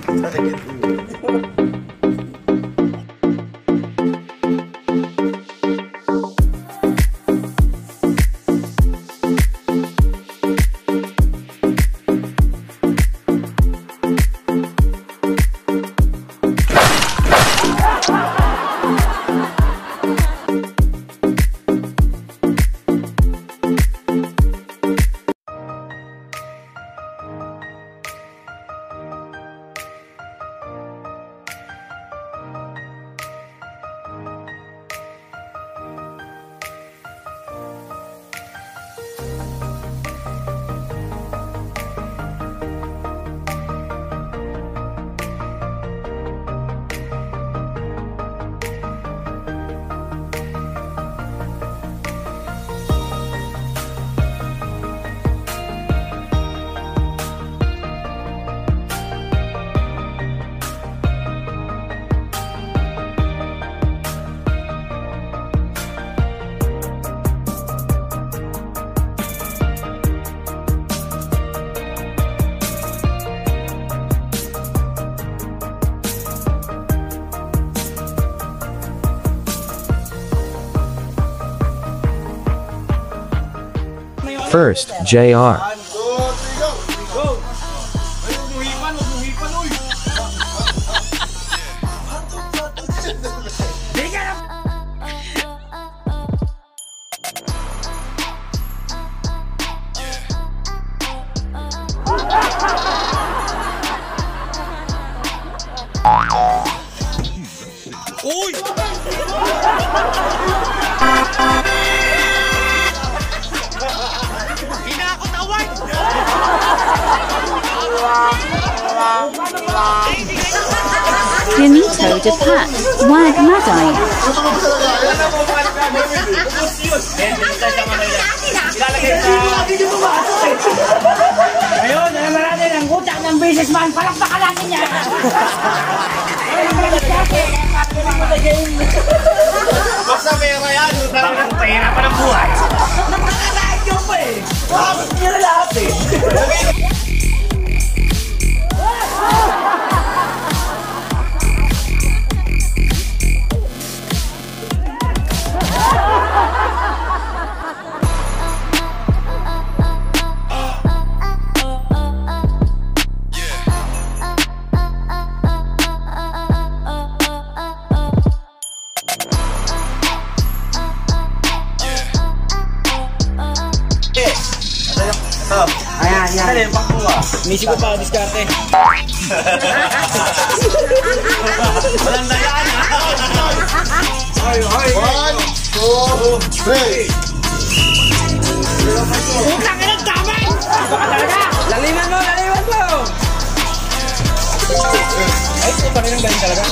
First, JR. Finito de Pat, Wag Madai. Ayun, alam natin ang utang ng businessman. Palakpakan natin yan. Basta pera yan. Bakit pera pa ng buhay? Nakakalain nyo pa eh. Bakit nyo na lahat eh. Ayan, yan. Dali, pakbuha. Misi ko pa, diskarte. Walang dayaan, ha? Hoy, hoy. 1, 2, 3. Utang ka ng damay! Baka talaga! Laliman mo, laliman mo! Ay, ito pa rin ang galing talaga.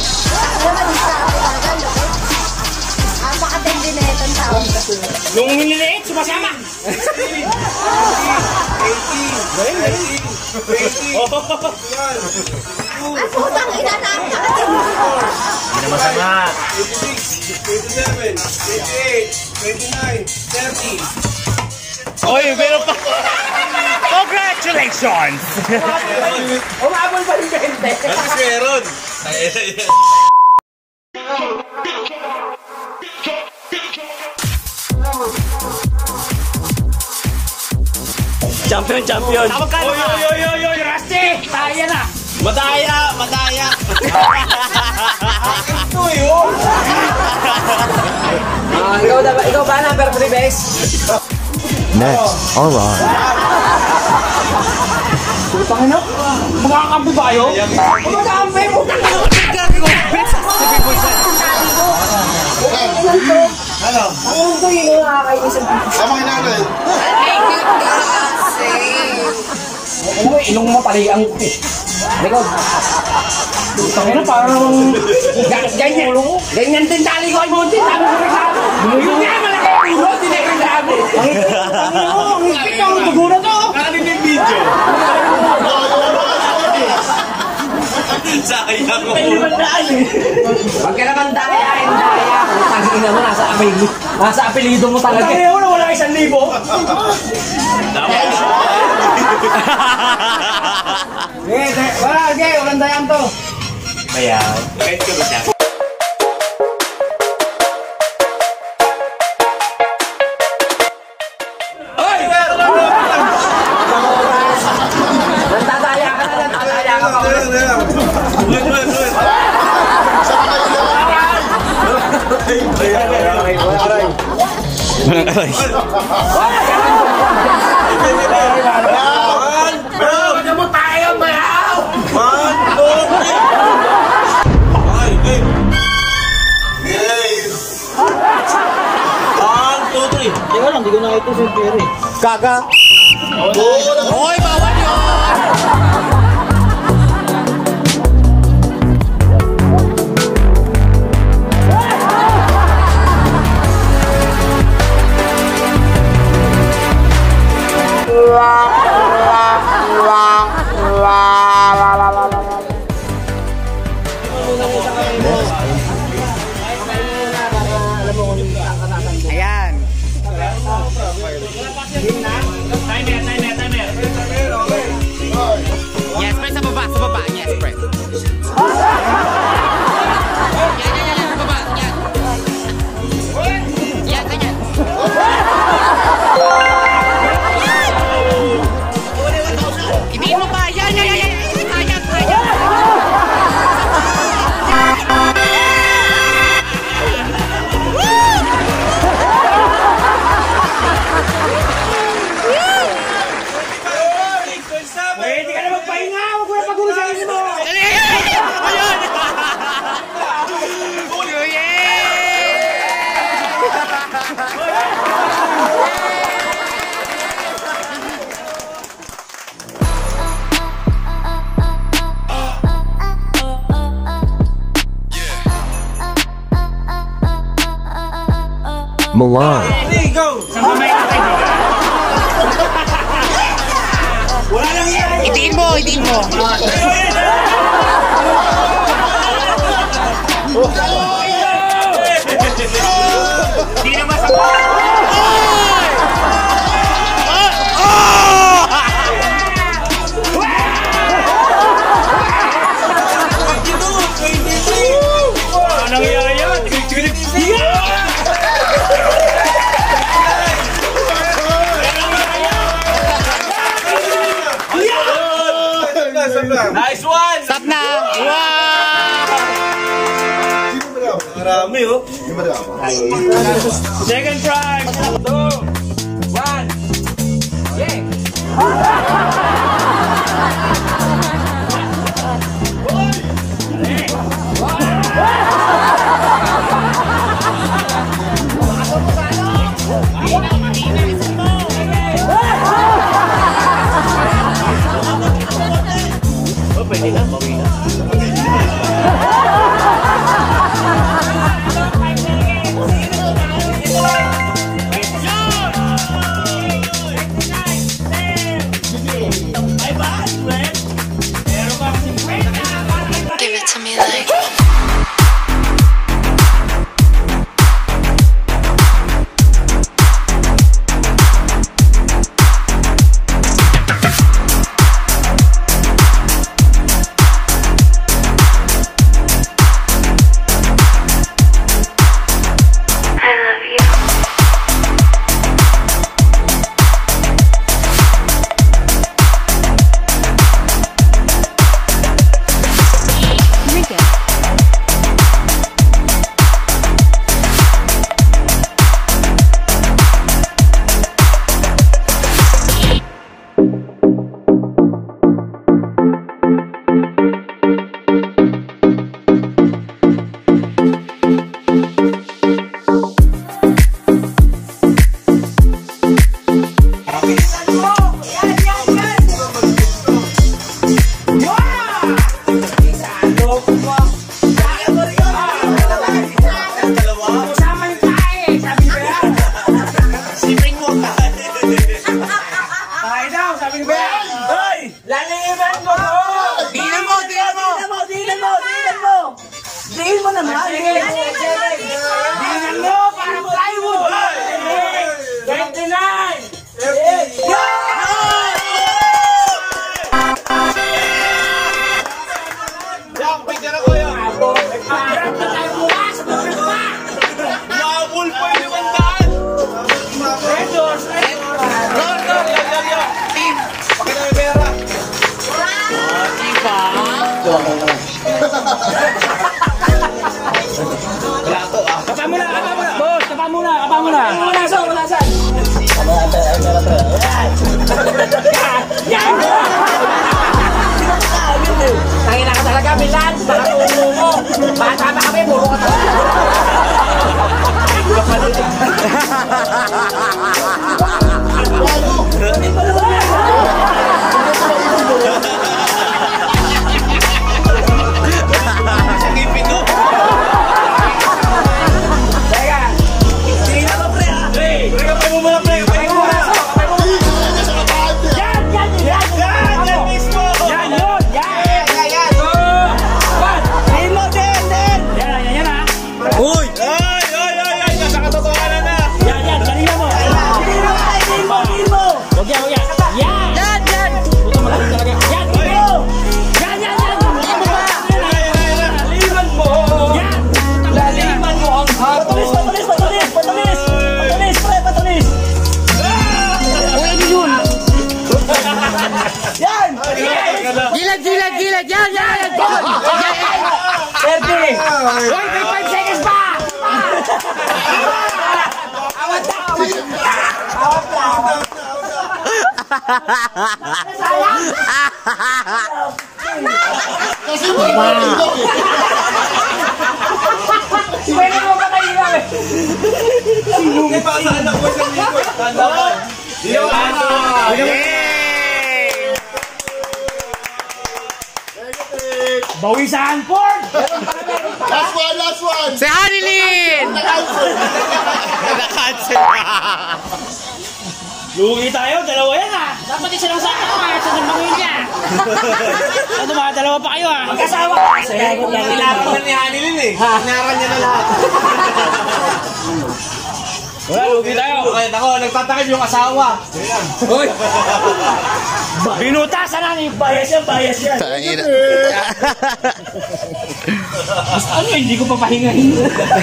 Napakatindi na itong tao. Nung nililiit, sumasama! 80! Galing, galing! 80! Ay, putang ina na! Hindi na masama! 86, 87, 88, 29, 30. Oy, meron pa! Congratulations! Umabol pa rin 20! At least meron. Champion, champion! Tawag ka naman! Oy, Rusty! Tayo na! Madaya! Madaya! Ito yun. Ikaw ba number 3 base? Next, Aron. Pangino? Magkakampi ba kayo? Magkakampi! Putang ina! Ano? Ang ito yung nakakainis ang pizza. Tama natin. Ano mo, ilong mo pali ang puti. Likod. Pangino, parang... Ganyan din tali ko ay muntin. Sabi ko rin sabi. Yung nga malaki ang ulo, tinigil sabi. Ang hipit ang dugo na to. Nakanin yung video. Sayang mo! Huwag ka naman dayain, daya. Tangina mo, nasa apelido mo talaga. Tangina mo na wala 1,000. Tama! Okay, walang maganda yan to. Bayaw. Kahit ka ba siya? Nagtataya ka na, nagtataya ka pa. Walang aray. Ano mo tayo, bayaw? Teka lang, di ko nakita si Perry. Gaga. Hoy, bawal yun! Ayan. Yes, press sa baba, yes, press. Yan, sa baba, yan. Yan, ganyan. Itiin mo pa, yan, kaya. Pwede ka na magpahinga, huwag mo na pag-uusahin mo. Milan. Itiin mo. Hindi naman sa... Anong yaya? Nice one! Stop na! Wow! Marami oh. Second prize. 2, 1. Yeah. Give it to me like Kapa muna! Boss, kapa muna! Wala saan? Yan! Tangina ka talaga, Milan! Baka tumo mo! Bata pa kami, puro ka talaga! Gilid! Yan! Sergi! Wait, 5 seconds pa! Awat lang! Pwede mo ba kayo lang? Hindi pa sa anak ko isang lingkod. Tanda ba? Bawisan Ford! Last one! Si Hanilin! Naka-cancel. Lugi tayo, dalawa yan ah! Dapat isa lang sa akin mga sa pamilya! Ano ba, dalawa pa kayo ah! Magkasawa ka kasi! Nilapan ni Hanilin eh. Inaran niya na lahat. Wala, lugi tayo! Kahit ako, nagtatakip yung asawa. Hoy! Binutasan na ni bias yan! Ano, hindi ko papahingahin.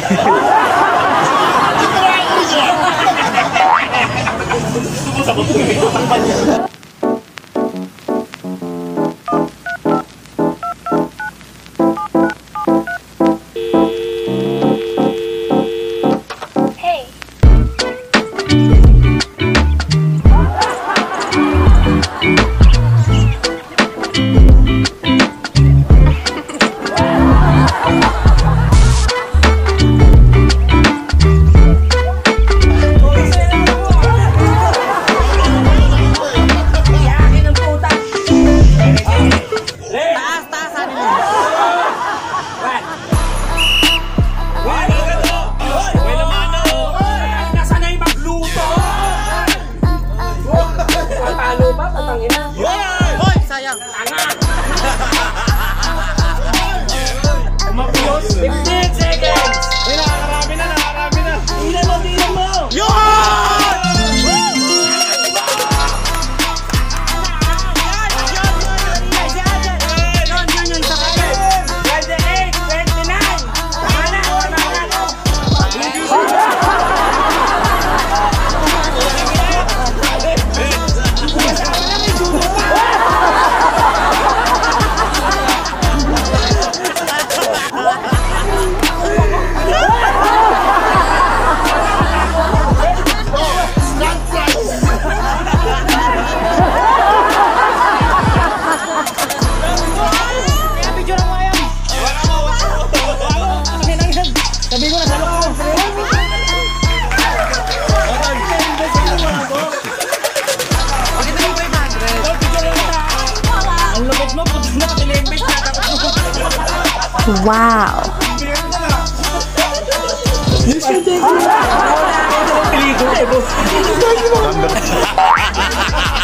Hoy, sayang. 15 seconds! Nakarami na. Tingnan mo! Sabi ko na sa loob. Ang lupit mo, puto na patilimbit na. Wow. Peligro eh, boss.